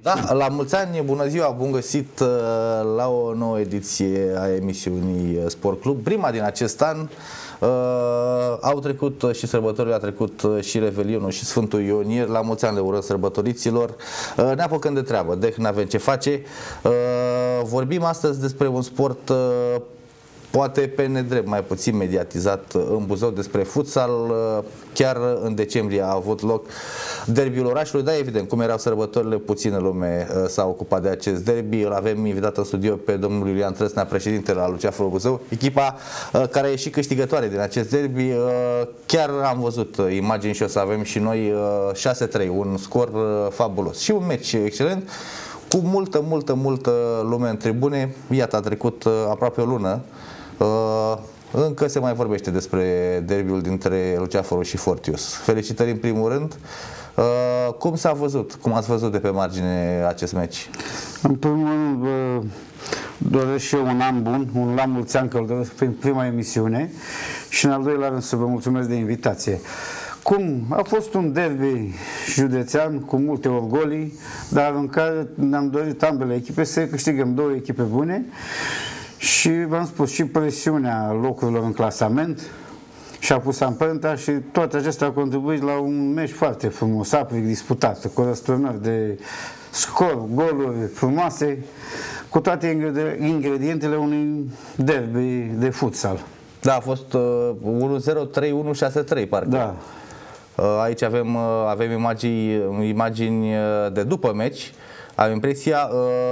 Da, la mulți ani, bună ziua, bun găsit la o nouă ediție a emisiunii Sport Club, prima din acest an. Au trecut și sărbătorile, a trecut și Revelionul și Sfântul Ionier. La mulți ani le urăm sărbătoriților. Ne apucăm de treabă, n-avem ce face. Vorbim astăzi despre un sport poate pe nedrept mai puțin mediatizat în Buzău, despre futsal. Chiar în decembrie a avut loc derbiul orașului, dar evident, cum erau sărbătorile, puțină lume s-a ocupat de acest derby. Îl avem invitat în studio pe domnul Iulian Trăsnea, președintele al Luceafărul Buzău, echipa care e și câștigătoare din acest derby. Chiar am văzut imagini și o să avem și noi 6-3, un scor fabulos și un meci excelent cu multă lume în tribune. Iată, a trecut aproape o lună. Încă se mai vorbește despre derbiul dintre Luceafărul și Fortius. Felicitări în primul rând. Cum s-a văzut? Cum ați văzut de pe margine acest meci? În primul rând doresc și eu un an bun, un la mulți ani, că îl doresc prin prima emisiune, și în al doilea rând să vă mulțumesc de invitație. Cum a fost un derby județean cu multe orgolii, dar în care ne-am dorit ambele echipe să câștigăm, două echipe bune. Și v-am spus, și presiunea locurilor în clasament și-a pus amprenta și toate acestea au contribuit la un meci foarte frumos, apric disputat, cu răsturnări de scor, goluri frumoase, cu toate ingredientele unui derby de futsal. Da, a fost 1-0, 3-1, 6-3 parcă. Da. Aici avem imagini de după meci. Am impresia...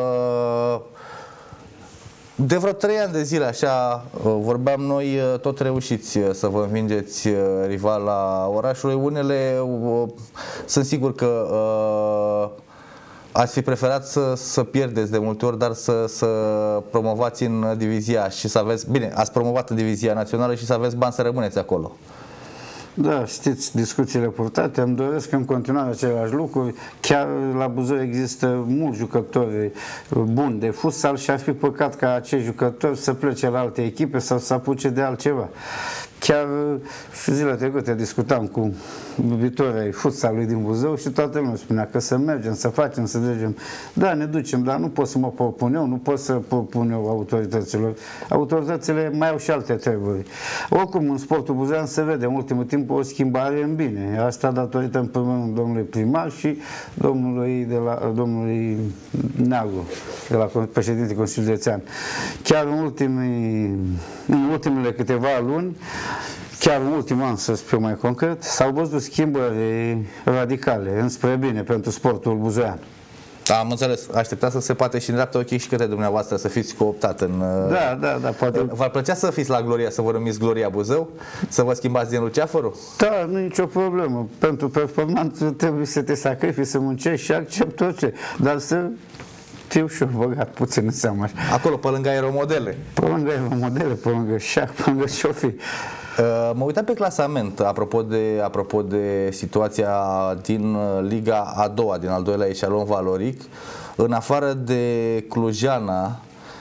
De vreo 3 ani de zile, așa, vorbeam noi, tot reușiți să vă învingeți rivala orașului. Unele, sunt sigur că ați fi preferat să pierdeți de multe ori, dar să promovați în divizia și să aveți, bine, ați promovat în divizia națională și să aveți bani să rămâneți acolo. Da, știți discuțiile purtate, îmi doresc în continuare același lucru. Chiar la Buzău există mulți jucători buni de futsal și ar fi păcat ca acești jucători să plece la alte echipe sau să apuce de altceva. Chiar și zilele trecute discutam cu iubitorii futsalului din Buzău și toată lumea spunea că să mergem, să facem, să trecem. Da, ne ducem, dar nu pot să mă propun eu, nu pot să propun eu autorităților. Autoritățile mai au și alte treburi. Oricum, în sportul buzean se vede în ultimul timp o schimbare în bine. Asta datorită în primul rând domnului primar și domnului Neagru, de la președintele Consiliului Județean. Chiar în ultimele câteva luni, chiar în ultimul an, să fiu mai concret, s-au văzut schimbări radicale înspre bine pentru sportul buzoian. Da, am înțeles. Așteptați să se poate și în dreapta ochii și către dumneavoastră să fiți cooptat în... Da, poate. V-ar plăcea să fiți la Gloria, să vă numiți Gloria Buzău? Să vă schimbați din Luceafărul? Da, nu e nicio problemă. Pentru performanță trebuie să te sacrifici, să muncești și accept orice. Dar să fiu și eu băgat puțin în seama. Acolo, pe lângă aeromodele. Pe lângă aeromodele, pe lângă șac, pe lângă șofii. Mă uitam pe clasament, apropo de situația din Liga a doua, din al doilea eșalon valoric. În afară de Clujana,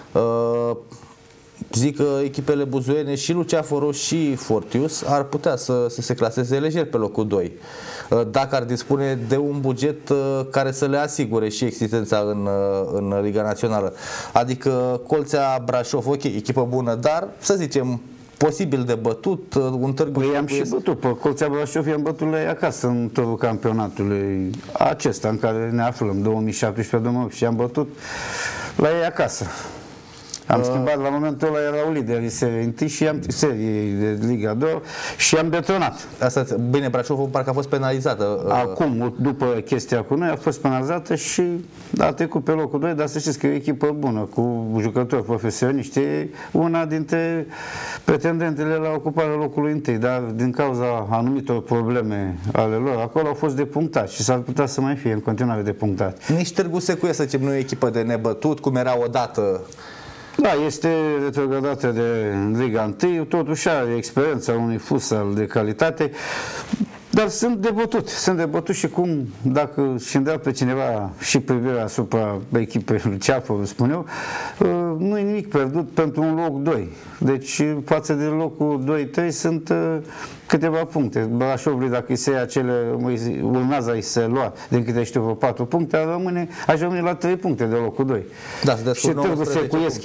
zic că echipele buzoiene și Luceafărul și Fortius ar putea să se claseze lejer pe locul 2, dacă ar dispune de un buget care să le asigure și existența în Liga Națională. Adică Colțea Brașov, ok, echipă bună, dar să zicem posibil de bătut, un târg... Păi am și bătut, pe Colțea Brașov i-am bătut la ei acasă în turul campionatului acesta în care ne aflăm, 2017-2018, și am bătut la ei acasă. Am schimbat, la momentul ăla erau liderii seriei 1 și seriei de Liga 2 și am detonat. Asta, bine, Brașovul parcă a fost penalizată. Acum, după chestia cu noi, a fost penalizată și a trecut pe locul 2, dar să știți că e o echipă bună, cu jucători profesioniști, e una dintre pretendentele la ocuparea locului 1, dar din cauza anumitor probleme ale lor, acolo au fost depunctați și s-ar putea să mai fie în continuare depunctați. Nici Târgu Secuie, să zicem, nu e echipă de nebătut, cum era odată. Da, este retrogradată de Liga 1, totuși are experiența unui futsal de calitate. Dar sunt de bătut și cum, dacă și îndreaptă cineva și privirea asupra echipei lui Ceafă, spun eu, nu e nimic pierdut pentru un loc 2. Deci, față de locul 2-3 sunt câteva puncte. Brașovului, dacă îi se ia urmează îi se lua, din câte știu, vreo 4 puncte, aș rămâne la 3 puncte de locul 2. Da, și Târgu Secuiesc,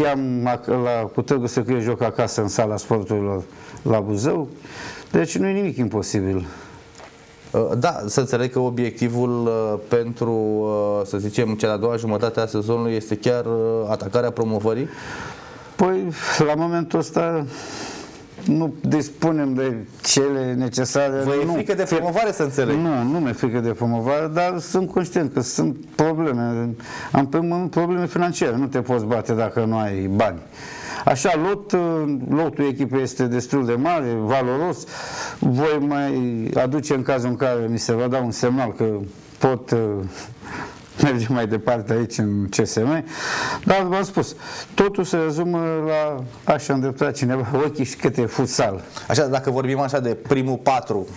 cu Târgu Secuiesc joc acasă în sala sporturilor la Buzău, deci nu e nimic imposibil. Da, să înțeleg că obiectivul pentru, să zicem, cea de-a doua jumătate a sezonului este chiar atacarea promovării? Păi, la momentul ăsta nu dispunem de cele necesare. Vă e frică de promovare, să înțeleg? Nu mi-e frică de promovare, dar sunt conștient că sunt probleme. Am probleme financiare, nu te poți bate dacă nu ai bani. Așa, lotul echipei este destul de mare, valoros. Voi mai aduce în cazul în care mi se va da un semnal că pot merge mai departe aici în CSM, dar v-am spus, totul se rezumă la așa îndrepta cineva ochii și câte futsal. Așa, dacă vorbim așa de primul 4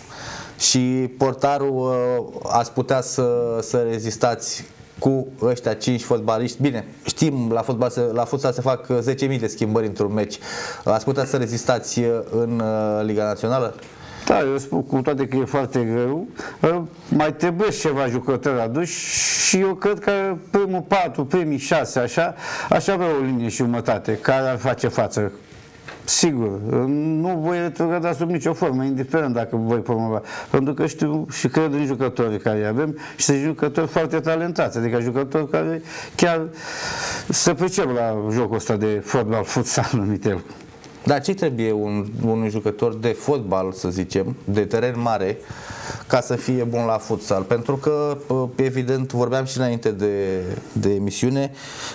și portarul, ați putea să rezistați cu ăștia 5 fotbaliști. Bine, știm, la futsal se fac 10.000 de schimbări într-un meci. Ați putea să rezistați în Liga Națională? Da, eu spun, cu toate că e foarte greu, mai trebuie ceva jucători aduși și eu cred că primul 4, primii 6, așa, aș avea o linie și jumătate care ar face față. Sigur, nu voi retrograda sub nicio formă, indiferent dacă voi promova. Pentru că știu și cred în jucătorii care avem și sunt jucători foarte talentați, adică jucători care chiar se pricep la jocul ăsta de fotbal, futsal, numit el. Dar ce trebuie unui jucător de fotbal, să zicem, de teren mare, ca să fie bun la futsal? Pentru că, evident, vorbeam și înainte de emisiune,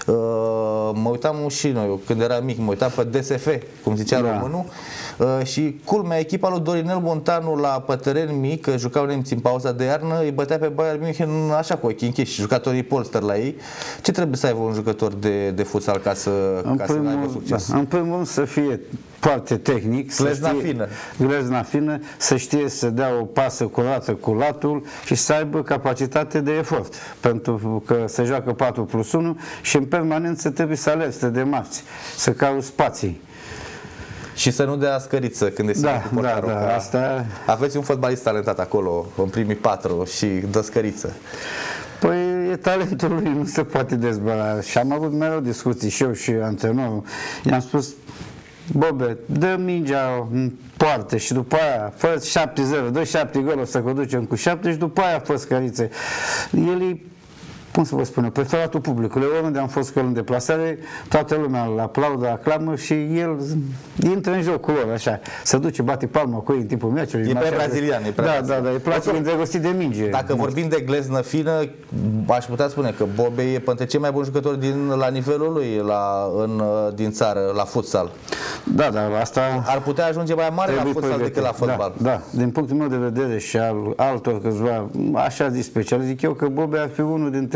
mă uitam și noi, când eram mic, mă uitam pe DSF, cum zicea românul, și culmea, echipa lui Dorinel Montanu pe teren mic, că jucau nemții în pauza de iarnă, îi bătea pe Bayern München așa cu ochii închiși, jucătorii polster la ei. Ce trebuie să aibă un jucător de futsal ca să aibă succes? În primul rând să fie foarte tehnic, glezna fină, să știe să dea o pasă curată cu latul și să aibă capacitate de efort, pentru că se joacă 4+1 și în permanență trebuie să alergi, să demarci, să cauți spații. Și să nu dea scăriță când e singur cu portarul. Da, asta... Aveți un fotbalist talentat acolo, în primii 4 și dă scăriță. Păi e talentul lui, nu se poate dezbăra. Și am avut mereu discuții și eu și antrenorul. I-am spus, Bobe, dă mingea în poartă și după aia fă 7-0, dă 7 goluri, o să conducem cu 7 și după aia fă scăriță. El e, cum să vă spun eu, preferatul publicului. Oriunde am fost cu el în deplasare, toată lumea îl aplaudă, aclamă și el intră în jocul lor, așa. Se duce, bate palma cu ei în timpul meciului. E pe brazilian, Da, îi place îndrăgostit de minge. Dacă vorbim de gleznă fină, aș putea spune că Bobe e printre cei mai buni jucători la nivelul lui din țară, la futsal. Da, dar asta... Ar putea ajunge mai mare la futsal decât la fotbal. Da, din punctul meu de vedere și al altor câțiva, așa zis special, zic eu că Bobe ar fi unul dintre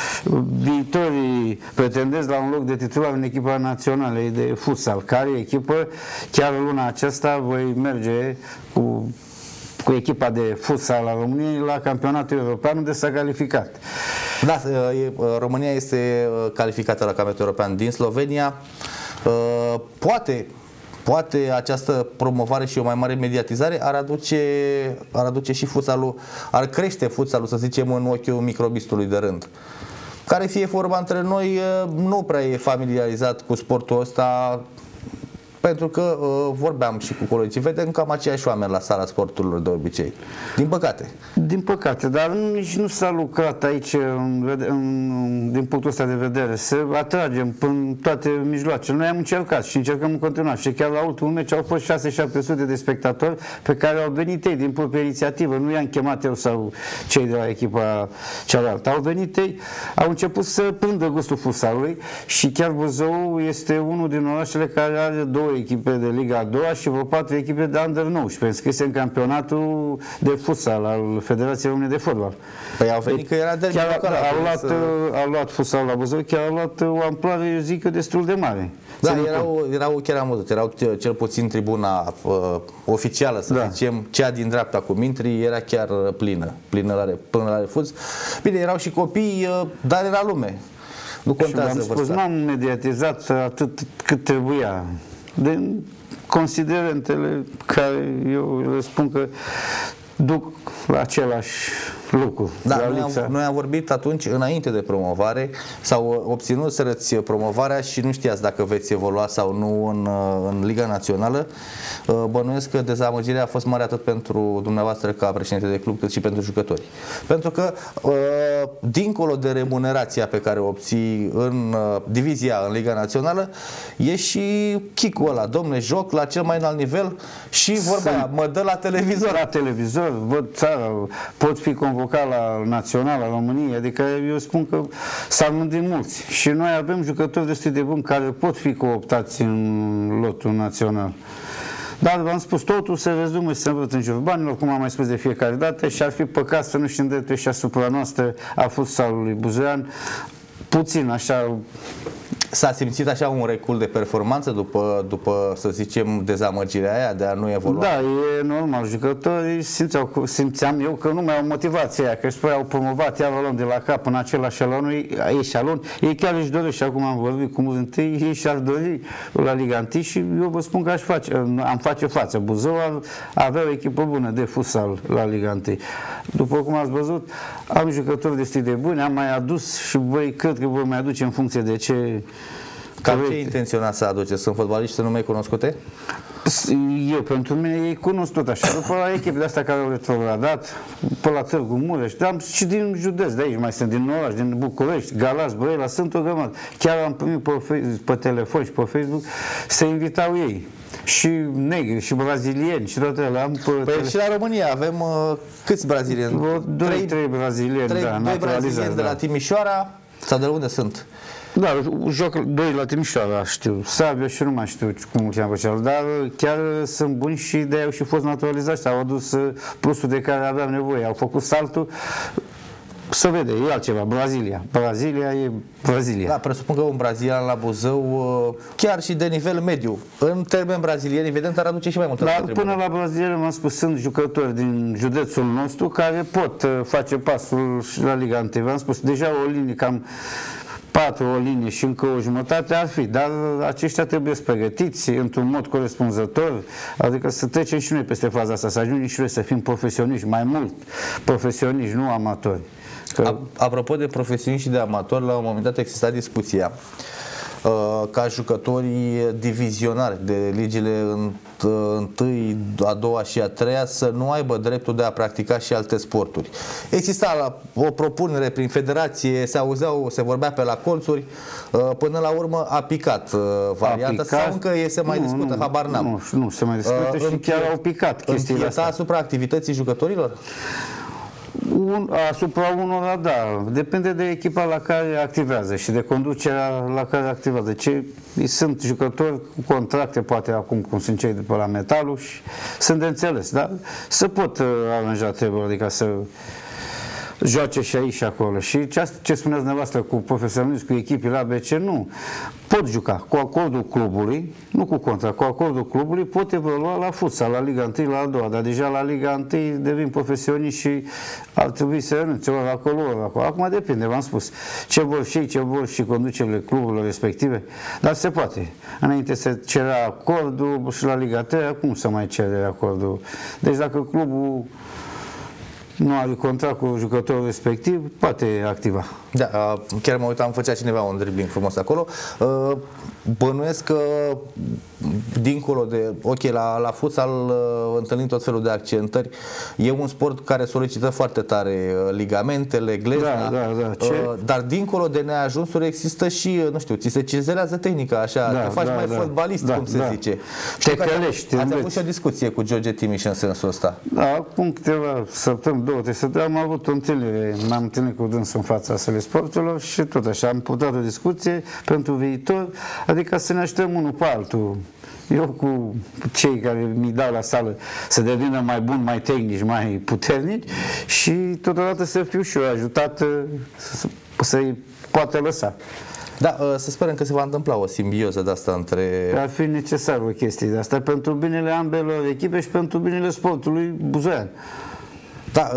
viitorii pretendenți la un loc de titular în echipa națională de futsal, care echipă, chiar luna aceasta voi merge cu echipa de futsal a României la campionatul european unde s-a calificat. Da, România este calificată la campionatul european din Slovenia. Poate această promovare și o mai mare mediatizare ar aduce și futsalul, ar crește futsalul, să zicem, în ochiul microbistului de rând, care, fie vorba între noi, nu prea e familiarizat cu sportul ăsta, pentru că vorbeam și cu colegii, vedem cam aceiași oameni la sala sporturilor de obicei. Din păcate. Din păcate, dar nici nu s-a lucrat aici din punctul ăsta de vedere. Să atragem până toate mijloacele. Noi am încercat și încercăm în continuare. Și chiar la ultimul meci au fost 600-700 de spectatori pe care au venit ei din propria inițiativă. Nu i-am chemat eu sau cei de la echipa cealaltă. Au venit ei, au început să prindă gustul futsalului și chiar Buzău este unul din orașele care are 2 2 echipe de Liga a doua și vreo 4 echipe de Under 19 înscrise în campionatul de futsal al Federației Române de Fotbal. Păi au venit că era derby local. Au luat futsal la Buzău, chiar au luat o amploare, eu zic, destul de mare. Da, erau chiar am văzut, erau cel puțin tribuna oficială, să zicem, cea din dreapta cu Mintri, era chiar plină până la refuz. Bine, erau și copii, dar era lume. Nu contează vârsta. N-am mediatizat atât cât trebuia. Din considerentele care eu le spun că duc la același lucru. Da, noi am vorbit atunci înainte de promovare, sau obținuserăți promovarea și nu știați dacă veți evolua sau nu în Liga Națională. Bănuiesc că dezamăgirea a fost mare atât pentru dumneavoastră ca președinte de club, cât și pentru jucători. Pentru că dincolo de remunerația pe care o obții în divizia, în Liga Națională, e și kick-ul ăla, domne, joc la cel mai înalt nivel și vorba aia, mă dă la televizor. La televizor, văd țara, pot fi convocat la Național, la România, adică eu spun că s-ar mândri mulți și noi avem jucători destul de buni care pot fi cooptați în lotul național. Dar v-am spus, totul se rezumă și se învăț în jurul banilor, cum am mai spus de fiecare dată, și ar fi păcat să nu și îndrepte și asupra noastră a futsalului buzoian, puțin așa. S-a simțit așa un recul de performanță după, să zicem, dezamăgirea aia de a nu evolua? Da, e normal. Jucătorii simțeam eu că nu mai au motivația aia, că își au promovat, iar o luăm de la cap în același eșalon. Ei chiar își doresc, și acum am vorbit cu mulți întâi, ei și-ar dori la Liga 1 și eu vă spun că am face față. Buzău avea o echipă bună de futsal la Liga 1. După cum ați văzut, am jucători destul de buni, am mai adus și voi cred că voi mai aduce în funcție de ce. Cam ce intenționați să aduceți? Sunt fotbaliști nume cunoscute? Eu, pentru mine, ei cunosc tot așa. După la echipele astea care au retrogradat, pe la Târgu Mureș, și din județ, de aici mai sunt, din oraș, din București, Galați, Brăila, sunt o grămadă. Chiar am primit pe telefon și pe Facebook să invitau ei. Și negri, și brazilieni, și toate alea. Păi și la România avem câți brazilieni? Trei brazilieni, doi brazilieni de la Timișoara, sau de unde sunt? Da, joc 2 la Timișoara, știu, Sabia și nu mai știu cum îl cheamă pe cel, dar chiar sunt buni și de-aia au și fost naturalizați, au adus plusul de care aveam nevoie, au făcut saltul. Să vede, e altceva, Brazilia e Brazilia. Da, presupun că un brazilian la Buzău, chiar și de nivel mediu, în termeni brazilieni, evident, ar aduce și mai multă. Până la Brazilia, m-am spus, sunt jucători din județul nostru care pot face pasul la Liga 1. V-am spus, deja o linie cam 4 o linie și încă o jumătate ar fi, dar aceștia trebuie să pregătiți într-un mod corespunzător, adică să trecem și noi peste faza asta, să ajungem și noi să fim profesioniști, mai mult profesioniști, nu amatori. Apropo de profesioniști și de amatori, la un moment dat exista discuția ca jucătorii divizionari de ligile întâi, a doua și a treia să nu aibă dreptul de a practica și alte sporturi. Exista o propunere prin federație, se vorbea pe la colțuri, până la urmă a picat varianta sau încă se mai discută, habar n-am. Nu se mai discută și chiar au picat chestiile astea. Asupra activității jucătorilor? Asupra unora, da. Depinde de echipa la care activează și de conducerea la care activează. Sunt jucători cu contracte, poate acum cum sunt cei de pe la Metalul, și sunt de înțeles, dar se pot aranja treburi, adică să joace și aici și acolo. Și ce spuneați dumneavoastră cu profesionism, cu echipele ABC, nu. Pot juca cu acordul clubului, nu cu contract, cu acordul clubului pot evolua la futsal, la Liga 1, la a doua, dar deja la Liga 1 devin profesioniști și ar trebui să renunțe ori acolo, ori acolo. Acum depinde, v-am spus, ce vor și ei, ce vor și conducerile cluburilor respective, dar se poate. Înainte se cerea acordul și la Liga 3, acum se mai cere acordul. Deci dacă clubul nu are contract cu jucătorul respectiv, poate activa. Da, chiar mă uitam, făcea cineva un dribbling frumos acolo. Bănuiesc că dincolo de, ok, la futsal întâlnim tot felul de accentări, e un sport care solicită foarte tare ligamentele, glezna, dar dincolo de neajunsuri există și, nu știu, ți se cizelează tehnica, așa, te faci mai fotbalist, cum se zice. Te călești, ați avut și o discuție cu George Timiș în sensul ăsta. Da, acum câteva săptămâni, 2-3 săptămâni, am avut o întâlnire, m-am întâlnit cu dânsul în fața Sporturilor și tot așa am purtat o discuție pentru viitor, adică să ne așteptăm unul pe altul. Eu cu cei care mi dau la sală să devină mai buni, mai tehnici, mai puternici și totodată să fiu și eu ajutat să-i poată lăsa. Da, să sperăm că se va întâmpla o simbioză de asta între... Ar fi necesar o chestie de asta pentru binele ambelor echipe și pentru binele sportului buzoian. Da,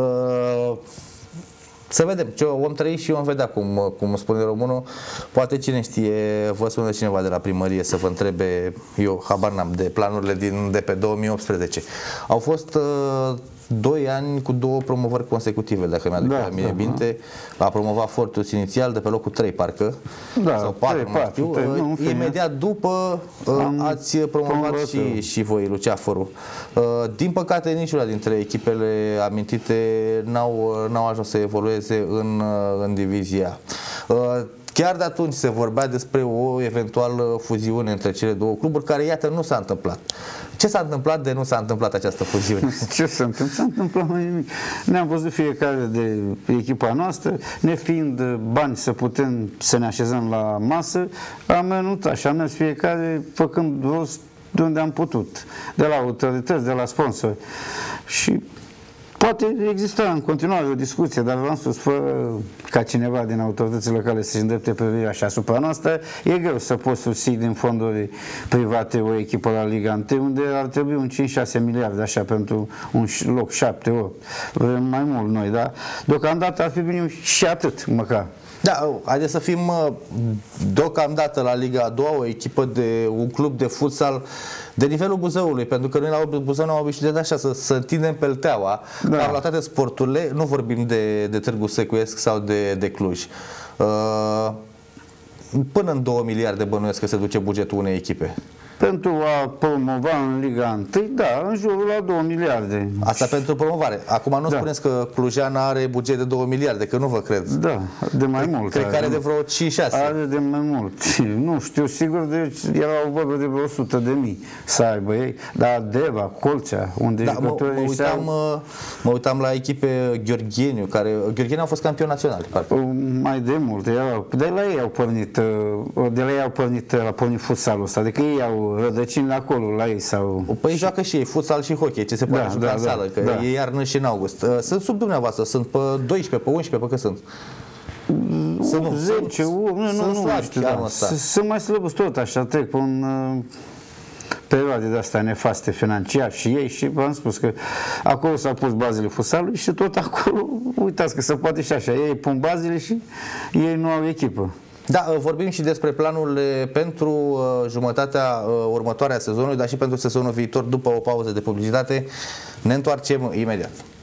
să vedem, ce om trăi și om vedea, cum spune românul. Poate cine știe, vă sună cineva de la primărie să vă întrebe, eu habar n-am, de planurile de pe 2018. Au fost 2 ani cu 2 promovări consecutive, dacă mi-aduc bine. A promovat Fortus inițial de pe locul 3, parcă, sau 4, nu știu. Imediat după ați promovat și voi, Luceafărul. Din păcate, niciuna dintre echipele amintite n-au ajuns să evolueze în divizia. Chiar de atunci se vorbea despre o eventuală fuziune între cele 2 cluburi, care, iată, nu s-a întâmplat. Ce s-a întâmplat de nu s-a întâmplat această fuziune? Ce s-a întâmplat? S-a întâmplat mai nimic. Ne-am văzut fiecare de echipa noastră, ne fiind bani să putem să ne așezăm la masă, am menutat și am mers fiecare făcând rost de unde am putut, de la autorități, de la sponsori. Și poate exista în continuare o discuție, dar v-am spus, fără ca cineva din autoritățile locale să-și îndrepte privirea și asupra noastră, e greu să poți susții din fonduri private o echipă la Liga 1, unde ar trebui un 5-6 miliarde așa pentru un loc 7-8. Vrem mai mult noi, dar deocamdată ar fi bine și atât, măcar. Da, haideți să fim deocamdată la Liga a doua, o echipă de un club de futsal de nivelul Buzăului, pentru că noi la Buzău ne-am obișnuit așa să întindem pelteaua, dar la toate sporturile, nu vorbim de Târgu Secuiesc sau de Cluj. Până în 2 miliarde bănuiesc că se duce bugetul unei echipe. Pentru a promova în Liga 1, da, în jurul la 2 miliarde. Asta pentru promovare. Acum nu spuneți că Clujana are buget de 2 miliarde, că nu vă cred. Da, de mai mult. Cred că are de vreo 5-6. Are de mai mult. Nu știu, sigur, deci erau vorbe de vreo 100.000 să aibă ei. Dar Deva, Colțea, unde jucătorii mă uitam la echipe Gheorgheniu, care Gheorgheniu au fost campioni naționali. Mai de mult. De la ei au pornit futsalul ăsta. Adică ei au rădăcini acolo la ei sau... Păi joacă și ei futsal și hockey, ce se poate juca în sală, că e iarnă și în august. Sunt sub dumneavoastră, sunt pe 12, pe 11, pe cât sunt? 10, nu știu, sunt mai slăbuți tot așa, trec pe un perioade de astea nefaste financiar și ei și v-am spus că acolo s-au pus bazele futsalului și tot acolo, uitați că se poate și așa, ei pun bazele și ei nu au echipă. Da, vorbim și despre planurile pentru jumătatea următoare a sezonului, dar și pentru sezonul viitor, după o pauză de publicitate. Ne întoarcem imediat.